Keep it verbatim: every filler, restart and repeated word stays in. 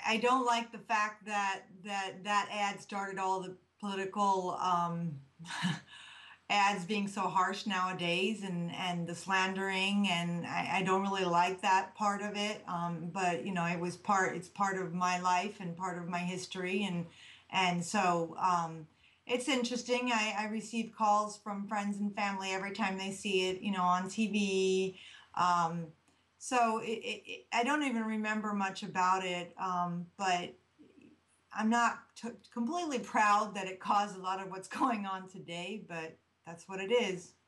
I don't like the fact that that that ad started all the political um, ads being so harsh nowadays, and and the slandering, and I, I don't really like that part of it. Um, but you know, it was part. It's part of my life and part of my history, and and so um, it's interesting. I, I receive calls from friends and family every time they see it, you know, on T V. Um, so it, it, it, I don't even remember much about it, um, but I'm not t- completely proud that it caused a lot of what's going on today, but that's what it is.